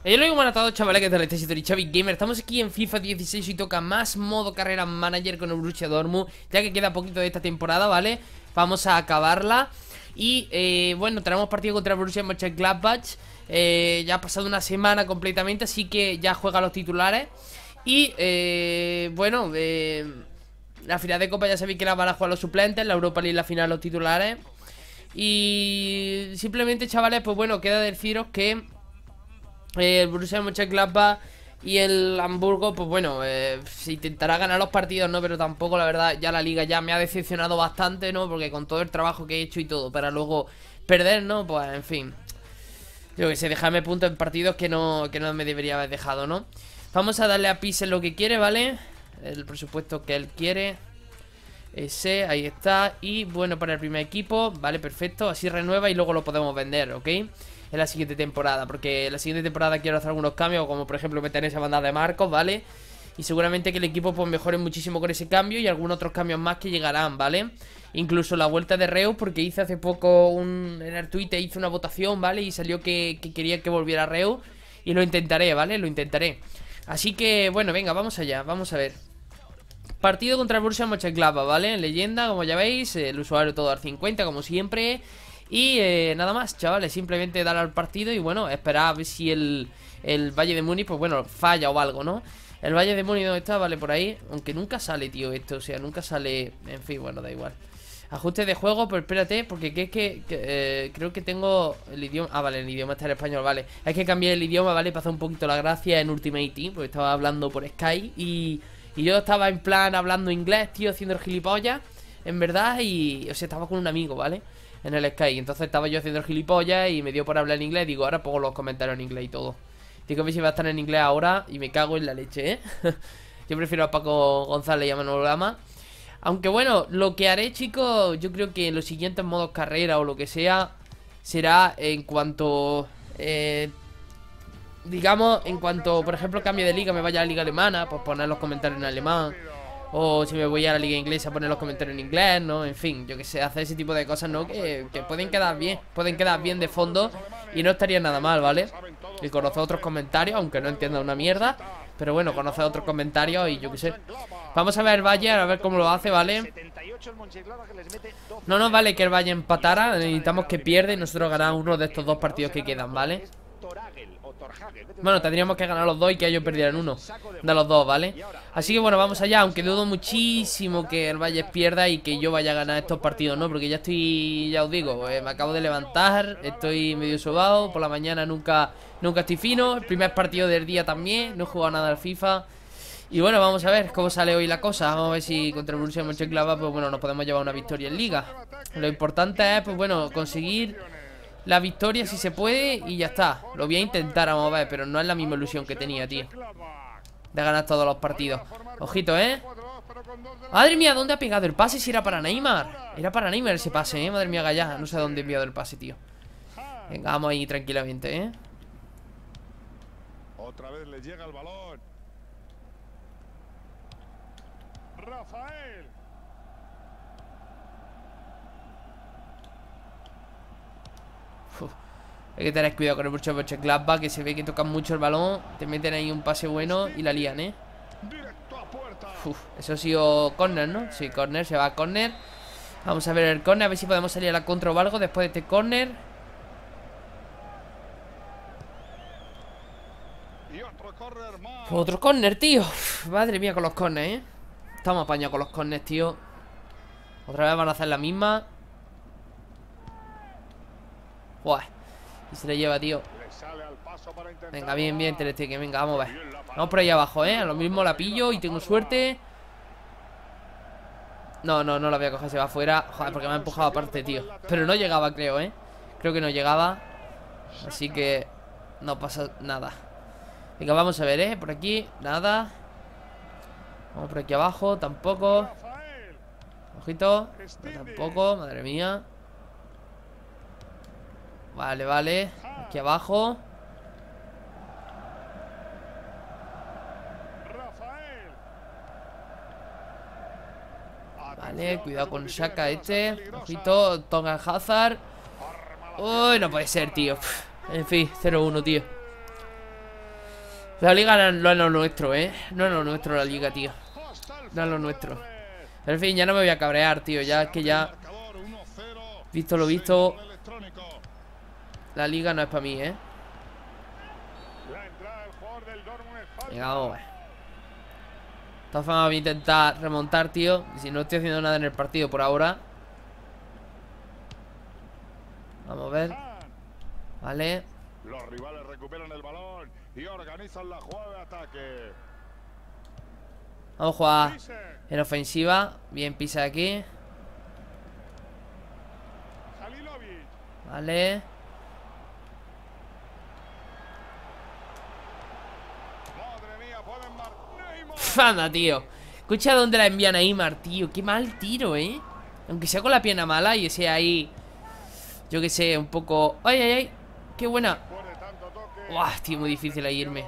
Yo lo digo manatado, chavales, que tal estáis? Soy Xavi Gamer. Estamos aquí en FIFA 16 y toca más modo carrera manager con el Borussia Dortmund, ya que queda poquito de esta temporada, ¿vale? Vamos a acabarla. Y bueno, tenemos partido contra el Borussia Mönchengladbach. Ya ha pasado una semana completamente, así que ya juega los titulares. Y bueno, la final de Copa ya sabéis que la van a jugar los suplentes, la Europa League la final los titulares. Y simplemente, chavales, pues bueno, queda deciros que el Borussia Mönchengladbach y el Hamburgo, pues bueno, se intentará ganar los partidos, ¿no? Pero tampoco, la verdad, ya la liga ya me ha decepcionado bastante, ¿no? Porque con todo el trabajo que he hecho y todo, para luego perder, ¿no? Pues, en fin, yo que sé, dejarme puntos en partidos que no me debería haber dejado, ¿no? Vamos a darle a Pise lo que quiere, ¿vale? El presupuesto que él quiere. Ese, ahí está. Y bueno, para el primer equipo, vale, perfecto. Así renueva y luego lo podemos vender, ¿ok? En la siguiente temporada, porque en la siguiente temporada quiero hacer algunos cambios, como por ejemplo meter esa banda de Marcos, ¿vale? Y seguramente que el equipo pues mejore muchísimo con ese cambio y algunos otros cambios más que llegarán, ¿vale? Incluso la vuelta de Reus, porque hice hace poco en el Twitter hice una votación, ¿vale? Y salió que quería que volviera Reus. Y lo intentaré, ¿vale? Lo intentaré. Así que, bueno, venga, vamos allá, vamos a ver. Partido contra el Borussia Mönchengladbach, ¿vale? Leyenda, como ya veis, el usuario todo al 50, como siempre. Y nada más, chavales, simplemente dar al partido y bueno, esperar a ver si el Valle de Múnich, pues bueno, falla o algo, ¿no? El Valle de Múnich, ¿dónde está? Vale, por ahí. Aunque nunca sale, tío, esto, o sea, nunca sale. En fin, bueno, da igual. Ajustes de juego, pero espérate, porque es que creo que tengo el idioma. Ah, vale, el idioma está en español, vale. Es que cambié el idioma, ¿vale? Para hacer un poquito la gracia en Ultimate Team, porque estaba hablando por Skype y yo estaba en plan hablando inglés, tío, haciendo el gilipollas, en verdad, y o sea, estaba con un amigo, ¿vale? En el Skype, entonces estaba yo haciendo el gilipollas y me dio por hablar en inglés. Digo, ahora pongo los comentarios en inglés y todo. Digo, a ver si va a estar en inglés ahora y me cago en la leche, ¿eh? Yo prefiero a Paco González y a Manuel Gama. Aunque bueno, lo que haré, chicos, yo creo que en los siguientes modos carrera o lo que sea, será en cuanto digamos, en cuanto, por ejemplo, cambie de liga, me vaya a la liga alemana, pues poner los comentarios en alemán. O si me voy a la liga inglesa, poner los comentarios en inglés, ¿no? En fin, yo que sé, hacer ese tipo de cosas, ¿no? Que pueden quedar bien, de fondo y no estaría nada mal, ¿vale? Y conocer otros comentarios, aunque no entienda una mierda. Pero bueno, conocer otros comentarios y yo que sé. Vamos a ver el Bayern, a ver cómo lo hace, ¿vale? No nos vale que el Bayern empatara, necesitamos que pierda y nosotros ganamos uno de estos dos partidos que quedan, ¿vale? Bueno, tendríamos que ganar los dos y que ellos perdieran uno de los dos, ¿vale? Así que bueno, vamos allá, aunque dudo muchísimo que el Bayern pierda y que yo vaya a ganar estos partidos, ¿no? Porque ya estoy, ya os digo, me acabo de levantar, estoy medio sobado, por la mañana nunca estoy fino, el primer partido del día también, no he jugado nada al FIFA. Y bueno, vamos a ver cómo sale hoy la cosa. Vamos a ver si contra el Borussia Mönchengladbach, pues bueno, nos podemos llevar una victoria en Liga. Lo importante es, pues bueno, conseguir la victoria si se puede y ya está. Lo voy a intentar, vamos a ver, pero no es la misma ilusión que tenía, tío, de ganar todos los partidos. Ojito, Madre mía, ¿dónde ha pegado el pase? Si era para Neymar. Era para Neymar ese pase, madre mía, Gallá. No sé a dónde he enviado el pase, tío. Venga, vamos ahí tranquilamente, Otra vez le llega el balón. Rafael. Uf. Hay que tener cuidado con el Borussia Mönchengladbach, que se ve que tocan mucho el balón, te meten ahí un pase bueno y la lían, Uf, eso ha sido córner, ¿no? Sí, córner, se va a córner. Vamos a ver el córner, a ver si podemos salir a la contra o algo después de este córner. Otro córner, tío. Uf, madre mía con los córners, Estamos apañados con los córners, tío. Otra vez van a hacer la misma. Buah. Y se le lleva, tío. Venga, bien, bien, Ter Stegen. Venga, vamos a ver. Vamos por ahí abajo, A lo mismo la pillo y tengo suerte. No la voy a coger, se va afuera. Joder, porque me ha empujado aparte, tío. Pero no llegaba, creo, Creo que no llegaba. Así que no pasa nada. Venga, vamos a ver, por aquí, nada. Vamos por aquí abajo, tampoco. Ojito, no, tampoco, madre mía. Vale, vale. Aquí abajo. Vale, cuidado con Shaka este. Ojito, Tonga Hazard. Uy, no puede ser, tío. En fin, 0-1, tío. La liga no es lo nuestro, no es lo nuestro la liga, tío. No es lo nuestro. En fin, ya no me voy a cabrear, tío. Ya es que ya, visto lo visto, la liga no es para mí, Venga, vamos a ver. De todas formas voy a intentar remontar, tío. Y si no estoy haciendo nada en el partido por ahora. Vamos a ver. Vale. Los rivales recuperan el balón y organizan la jugada de ataque. Vamos a jugar en ofensiva. Bien, pisa aquí. Vale. Anda, tío. Escucha dónde la envían a Neymar, tío. Qué mal tiro, Aunque sea con la pierna mala y sea ahí, yo que sé, un poco... ¡Ay, ay, ay! ¡Qué buena! ¡Uah, tío! Muy difícil ahí irme.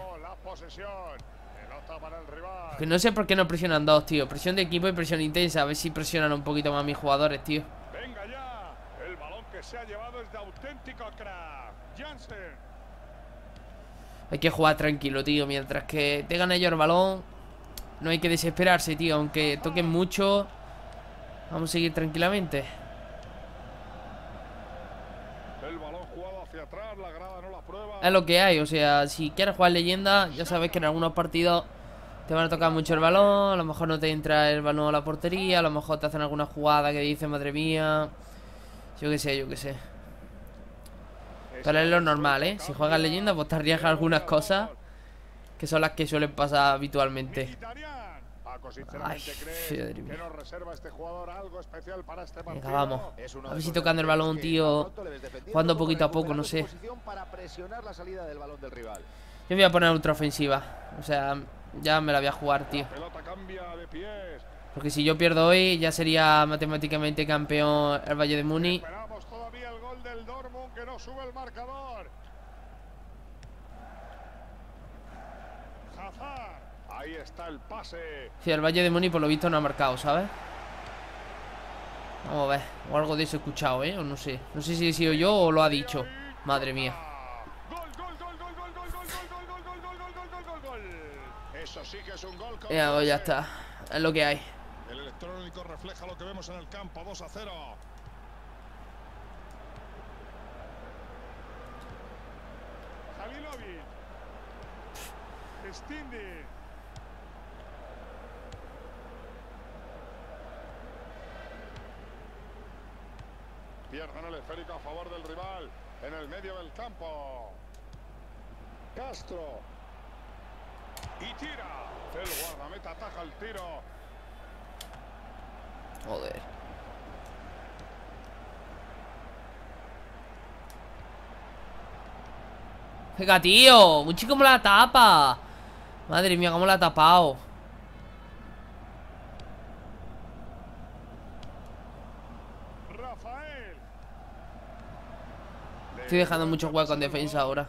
Que no sé por qué no presionan dos, tío. Presión de equipo y presión intensa. A ver si presionan un poquito más a mis jugadores, tío. Venga ya. El balón que se ha llevado es de auténtico crack. Jansen. Hay que jugar tranquilo, tío. Mientras que tengan ellos el balón, no hay que desesperarse, tío. Aunque toquen mucho, vamos a seguir tranquilamente. El balón jugado hacia atrás, la grada no la prueba. Es lo que hay, o sea, si quieres jugar leyenda, ya sabes que en algunos partidos te van a tocar mucho el balón. A lo mejor no te entra el balón a la portería. A lo mejor te hacen alguna jugada que dices, madre mía. Yo qué sé, yo qué sé. Pero es lo normal, Si juegas leyenda, pues te arriesgas algunas cosas que son las que suelen pasar habitualmente. Ay, madre mía. Venga, vamos. A ver si tocando el balón, tío. Jugando poquito a poco, no sé. Yo voy a poner ultra ofensiva. O sea, ya me la voy a jugar, tío. Porque si yo pierdo hoy, ya sería matemáticamente campeón el Valle de Muni. Sube el marcador. Hazard. Ahí está el pase. Sí, el Valle de Muni por lo visto no ha marcado, ¿sabes? Vamos a ver. O algo de eso he escuchado, O no sé. No sé si he sido yo o lo ha dicho. Madre mía. Eso sí que es un gol. Ya está. Es lo que hay. El electrónico refleja lo que vemos en el campo. 2-0. Pierden el esférico a favor del rival en el medio del campo. Castro. Y tira. El guardameta ataja el tiro. Joder. Venga, tío. Un chico me la tapa. Madre mía, cómo la ha tapado. Rafael. Estoy dejando mucho hueco en defensa ahora.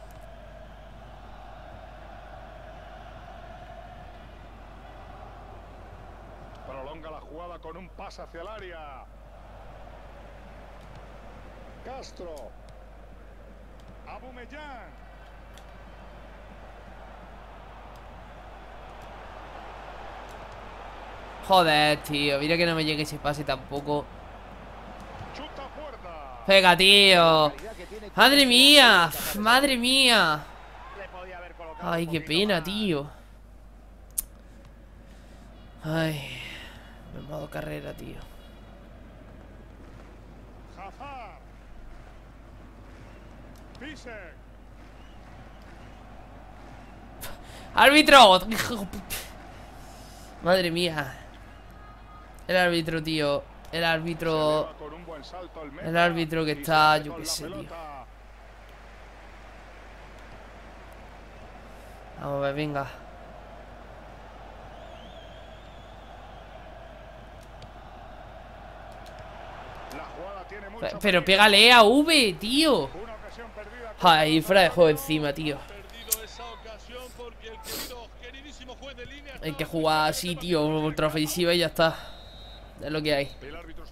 Prolonga la jugada con un pase hacia el área. Castro. Aubameyang. Joder, tío. Mira que no me llegue ese pase tampoco. Chuta puerta. Venga, tío. Madre mía. Madre mía. Ay, qué pena, tío. Ay. En modo carrera, tío. Hazard. Pisek. ¡Árbitro! Madre mía. El árbitro, tío. El árbitro. El árbitro que está, yo qué sé, tío. Vamos a ver, venga. Pero pégale a V, tío. Ay, fuera de juego encima, tío. Hay que jugar así, tío. Ultra ofensiva y ya está. Es lo que hay.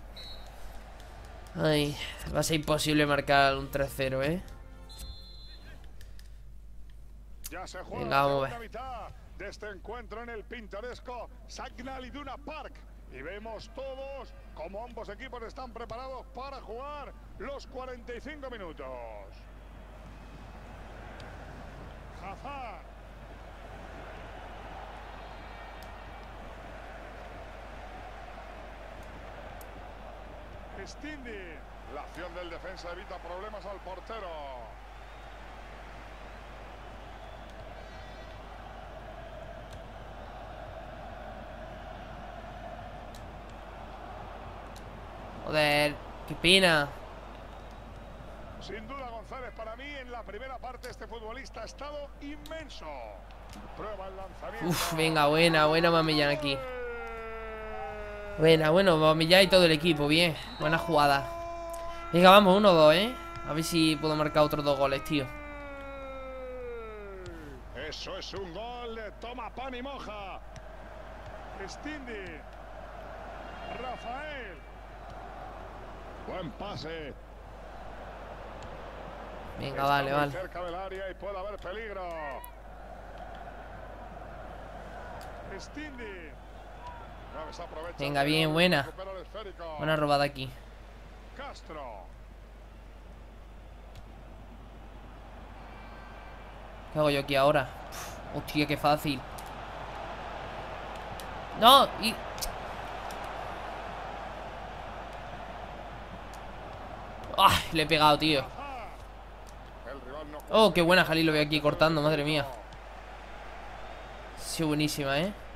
Ay, va a ser imposible marcar un 3-0, Ya se juega Venga, la vamos a segunda ver. mitad de este encuentro en el pintoresco Signal Iduna Park. Y vemos todos cómo ambos equipos están preparados para jugar los 45 minutos. Hazard. Stindi. La acción del defensa evita problemas al portero. Joder, qué pena. Sin duda, González, para mí en la primera parte este futbolista ha estado inmenso. Prueba el lanzamiento. Uf, venga, buena Mamellán aquí. Buena, bueno, Mamellán y todo el equipo, bien. Buena jugada. Venga, vamos, 1-2, A ver si puedo marcar otros 2 goles, tío. Eso es un gol de toma pan y moja. Stindi. Rafael. Buen pase. Venga, Está vale, muy vale. cerca del área y puede haber peligro. Stindi. No desaprovecha. Venga, bien, buena. Recupera el esférico. Buena robada aquí. Castro. ¿Qué hago yo aquí ahora? Uf, hostia, qué fácil. No, y... ¡Ah! Le he pegado, tío. El rival no. Oh, qué buena Jalil, lo veo aquí cortando, madre mía. Sí, buenísima,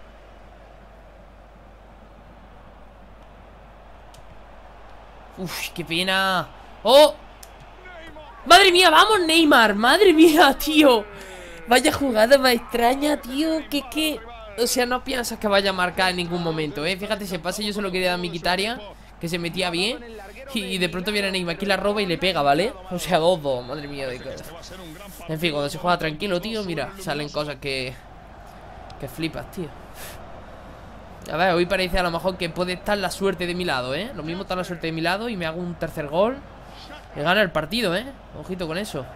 Uf, qué pena. ¡Oh! ¡Madre mía, vamos, Neymar! ¡Madre mía, tío! Vaya jugada más extraña, tío. Que... O sea, no piensas que vaya a marcar en ningún momento, Fíjate, ese pase yo se lo quería dar a Mkhitaryan, que se metía bien. Y de pronto viene Neymar aquí, la roba y le pega, ¿vale? O sea, 2-2, madre mía de cosa. En fin, cuando se juega tranquilo, tío, mira, salen cosas que flipas, tío. A ver, hoy parece a lo mejor que puede estar la suerte de mi lado, Lo mismo está la suerte de mi lado y me hago un tercer gol. Me gana el partido, Ojito con eso.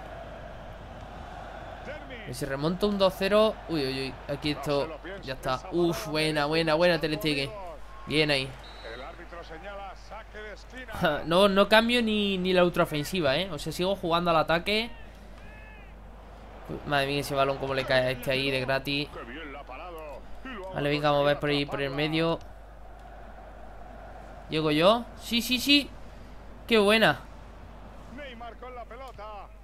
Y si remonto un 2-0. Uy, uy, uy. Aquí esto. Ya está. Uf, buena Ter Stegen. Bien ahí. El árbitro señala saque de esquina. No cambio ni la ultraofensiva, O sea, sigo jugando al ataque. Uy, madre mía, ese balón como le cae a este ahí de gratis. Qué bien la ha parado. Y lo Vale, venga, vamos a ver por ahí, por el medio. ¿Llego yo? Sí, sí, sí. Qué buena. Neymar con la pelota.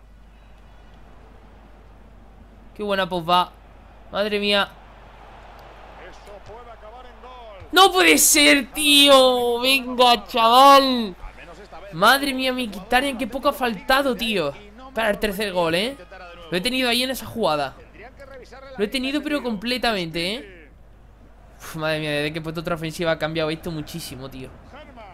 Qué buena pues va. Madre mía. Eso puede acabar en gol. ¡No puede ser, tío! Venga, chaval. Madre mía, Mkhitaryan, qué poco ha faltado, tío. Para el tercer gol, Lo he tenido ahí en esa jugada. Lo he tenido pero completamente, Uf, madre mía, desde que he puesto otra ofensiva ha cambiado esto muchísimo, tío. Germán.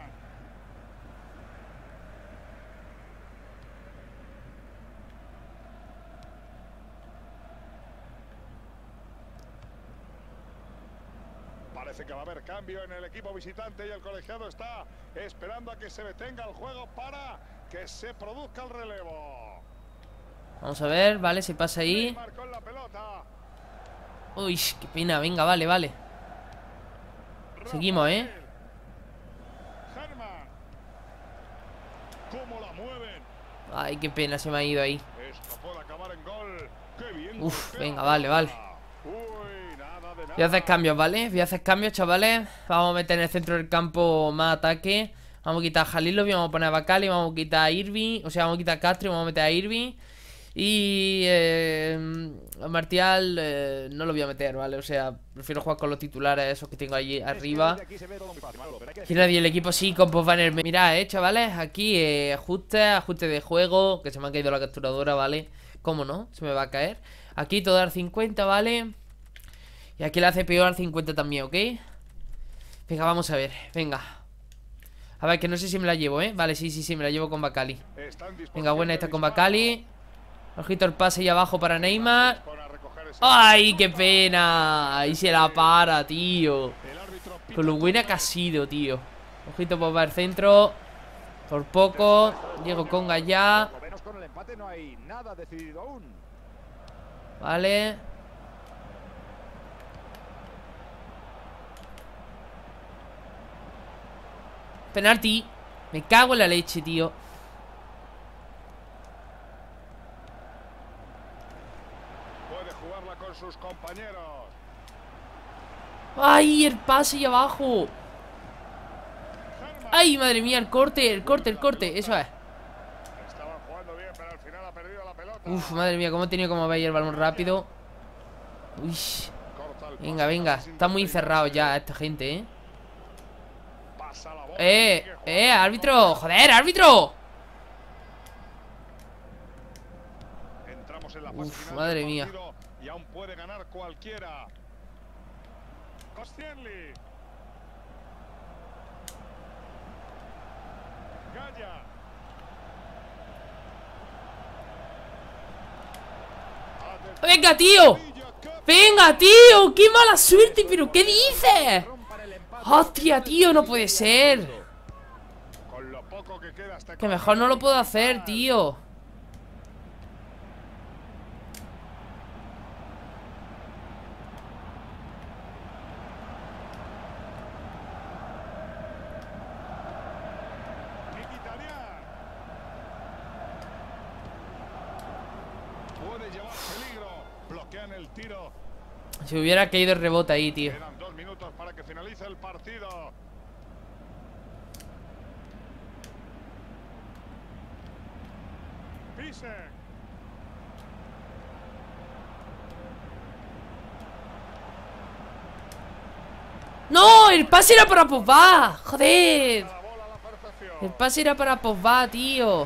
Parece que va a haber cambio en el equipo visitante y el colegiado está esperando a que se detenga el juego para que se produzca el relevo. Vamos a ver, vale, se pasa ahí. Neymar con la pelota. Uy, qué pena, venga, vale. Seguimos, Germán. ¿Cómo la mueven? Ay, qué pena, se me ha ido ahí. Esto puede acabar en gol. Qué bien. Uf, golpea venga, la vale. pelota. Uy, nada de nada. Voy a hacer cambios, ¿vale? Voy a hacer cambios, chavales. Vamos a meter en el centro del campo más ataque. Vamos a quitar a Halilovic, vamos a poner a Bacali, vamos a quitar a Irving. O sea, vamos a quitar a Castro y vamos a meter a Irving. Y a Martial no lo voy a meter, ¿vale? O sea, prefiero jugar con los titulares, esos que tengo allí arriba. Y nadie, el equipo sí, con Postbanner. Mirad, chavales, aquí ajuste de juego. Que se me ha caído la capturadora, ¿vale? ¿Cómo no? Se me va a caer. Aquí todo al 50, ¿vale? Y aquí la CPU al 50 también, ¿ok? Venga, vamos a ver, venga. A ver, que no sé si me la llevo, Vale, sí, me la llevo con Bacali. Venga, buena esta con Bacali. Ojito el pase ahí abajo para Neymar. ¡Ay, qué pena! Ahí se la para, tío. Con lo buena que ha sido, tío. Ojito por el centro. Por poco. Diego Conga ya. Vale. Penalti. Me cago en la leche, tío. Puede jugarla con sus compañeros. ¡Ay, el pase ahí abajo! ¡Ay, madre mía! El corte, el corte, el corte. Eso es. Estaban jugando bien, pero al final ha perdido la pelota. Uf, madre mía, cómo he tenido como ver el balón rápido. Uy. Venga, venga. Está muy cerrado ya esta gente, ¿eh? Pasa la bola. Árbitro. Joder, árbitro. Entramos en la fase Uf, final madre del mía. partido y aún puede ganar cualquiera. Koscielny. Gaya. Venga, tío. Venga, tío. Qué mala suerte, pero ¿qué dices? Hostia, tío, no puede ser. Con lo poco que queda hasta Que mejor no lo puedo hacer, tío. Mkhitaryan. Puede llevar peligro. Bloquean el tiro. Si hubiera caído el rebote ahí, tío. Quedan 2 minutos para que finalice el partido. Pisen. ¡No! ¡El pase era para Pogba! ¡Joder! La bola a la perfección. El pase era para Pogba, tío.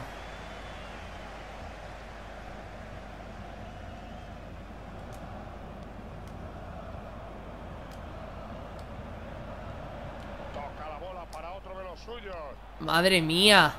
Toca la bola para otro de los suyos. Madre mía.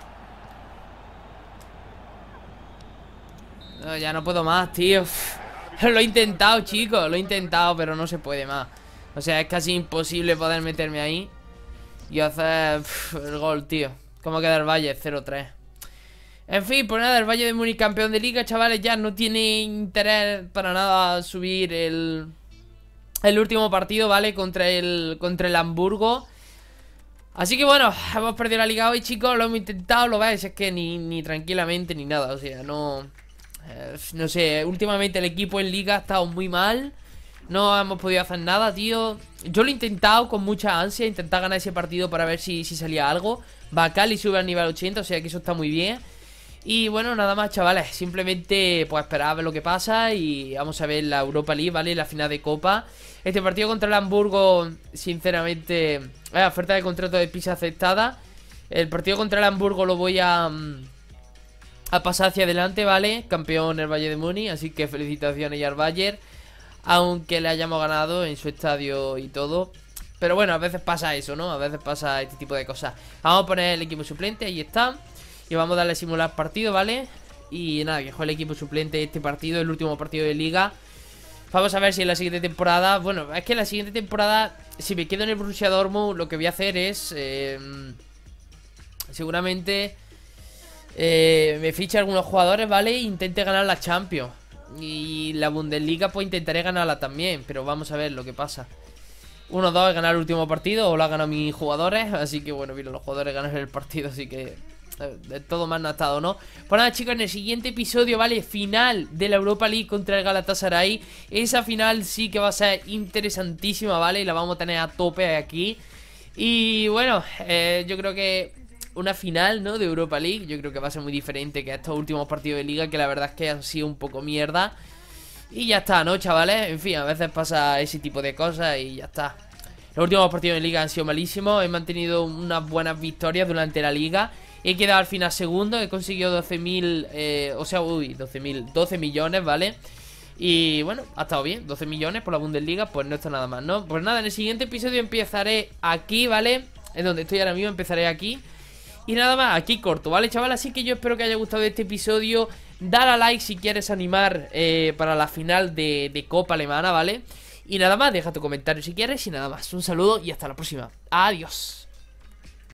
No, ya no puedo más, tío. Lo he intentado, chicos. Lo he intentado, pero no se puede más. O sea, es casi imposible poder meterme ahí y hacer el gol, tío. ¿Cómo queda el Valle? 0-3. En fin, pues nada, el Valle de Múnich campeón de liga, chavales. Ya no tiene interés para nada subir el último partido, ¿vale? Contra el Hamburgo. Así que bueno, hemos perdido la liga hoy, chicos. Lo hemos intentado, lo veis, es que ni tranquilamente ni nada. O sea, no sé, últimamente el equipo en liga ha estado muy mal. No hemos podido hacer nada, tío. Yo lo he intentado con mucha ansia, intentar ganar ese partido para ver si salía algo. Bacali sube al nivel 80, o sea que eso está muy bien. Y bueno, nada más, chavales. Simplemente pues esperar a ver lo que pasa. Y vamos a ver la Europa League, ¿vale? La final de Copa. Este partido contra el Hamburgo, sinceramente, oferta de contrato de Pisa aceptada. El partido contra el Hamburgo lo voy a pasar hacia adelante, ¿vale? Campeón el Bayern de Múnich, así que felicitaciones ya al Bayern, aunque le hayamos ganado en su estadio y todo. Pero bueno, a veces pasa eso, ¿no? A veces pasa este tipo de cosas. Vamos a poner el equipo suplente, ahí está. Y vamos a darle a simular partido, ¿vale? Y nada, que juegue el equipo suplente este partido, el último partido de liga. Vamos a ver si en la siguiente temporada... Bueno, es que en la siguiente temporada, si me quedo en el Borussia Dortmund, lo que voy a hacer es... seguramente... me fiche a algunos jugadores, ¿vale? E intente ganar la Champions. Y la Bundesliga pues intentaré ganarla también. Pero vamos a ver lo que pasa. 1-2 he ganado el último partido. O lo han ganado mis jugadores. Así que bueno, mira, los jugadores ganan el partido. Así que de todo más no ha estado, ¿no? Pues nada, chicos, en el siguiente episodio, ¿vale? Final de la Europa League contra el Galatasaray. Esa final sí que va a ser interesantísima, ¿vale? Y la vamos a tener a tope aquí. Y bueno, yo creo que una final, ¿no? De Europa League, yo creo que va a ser muy diferente que estos últimos partidos de liga, que la verdad es que han sido un poco mierda. Y ya está, ¿no, chavales? En fin, a veces pasa ese tipo de cosas y ya está. Los últimos partidos de liga han sido malísimos. He mantenido unas buenas victorias durante la liga. He quedado al final segundo. He conseguido 12.000, o sea, 12 millones, ¿vale? Y bueno, ha estado bien, 12 millones por la Bundesliga. Pues no está nada más, ¿no? Pues nada, en el siguiente episodio empezaré aquí, ¿vale? En donde estoy ahora mismo, empezaré aquí. Y nada más, aquí corto, ¿vale, chaval? Así que yo espero que haya gustado este episodio. Dale a like si quieres animar para la final de Copa Alemana, ¿vale? Y nada más, deja tu comentario si quieres. Y nada más, un saludo y hasta la próxima. Adiós.